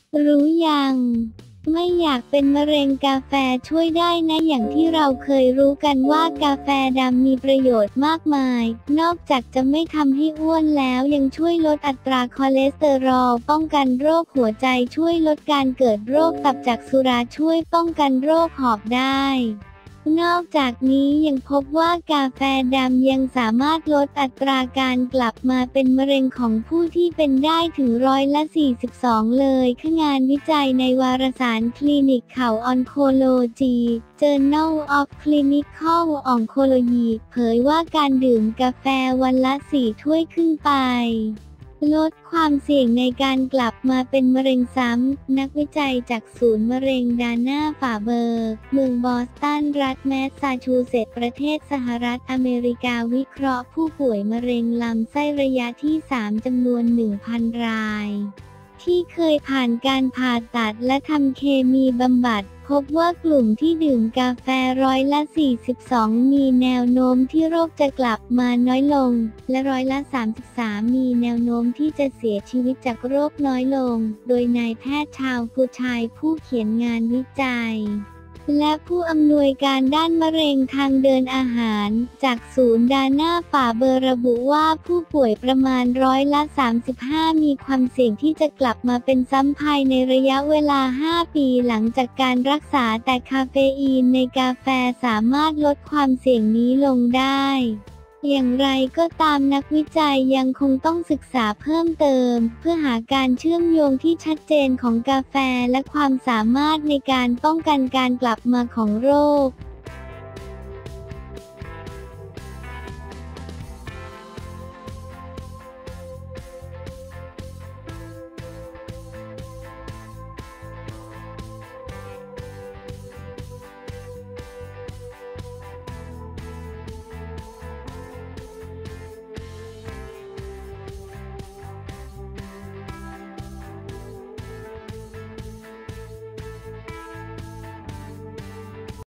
รู้ยังไม่อยากเป็นมะเร็งกาแฟช่วยได้นะอย่างที่เราเคยรู้กันว่ากาแฟดำมีประโยชน์มากมายนอกจากจะไม่ทำให้อ้วนแล้วยังช่วยลดอัตราคอเลสเตอรอลป้องกันโรคหัวใจช่วยลดการเกิดโรคตับจากสุราช่วยป้องกันโรคหอบได้นอกจากนี้ยังพบว่ากาแฟดำยังสามารถลดอัตราการกลับมาเป็นมะเร็งของผู้ที่เป็นได้ถึง42%เลยงานวิจัยในวารสาร Clinical Oncology Journal of Clinical Oncology เผยว่าการดื่มกาแฟวันละ 4 ถ้วยขึ้นไปลดความเสี่ยงในการกลับมาเป็นมะเร็งซ้ำนักวิจัยจากศูนย์มะเร็งดาน่าฟาเบอร์เมืองบอสตันรัฐแมสซาชูเซตส์ประเทศสหรัฐอเมริกาวิเคราะห์ผู้ป่วยมะเร็งลำไส้ระยะที่ 3 จำนวน 1,000 รายที่เคยผ่านการผ่าตัดและทำเคมีบำบัดพบว่ากลุ่มที่ดื่มกาแฟ42%มีแนวโน้มที่โรคจะกลับมาน้อยลงและ33%มีแนวโน้มที่จะเสียชีวิตจากโรคน้อยลงโดยนายแพทย์ชาวฟูชายผู้เขียนงานวิจัยและผู้อำนวยการด้านมะเร็งทางเดินอาหารจากศูนย์ดาน่าฟาเบอร์ระบุว่าผู้ป่วยประมาณ35%มีความเสี่ยงที่จะกลับมาเป็นซ้ำภายในระยะเวลา 5 ปีหลังจากการรักษาแต่คาเฟอีนในกาแฟสามารถลดความเสี่ยงนี้ลงได้อย่างไรก็ตามนักวิจัยยังคงต้องศึกษาเพิ่มเติมเพื่อหาการเชื่อมโยงที่ชัดเจนของกาแฟและความสามารถในการป้องกันการกลับมาของโรค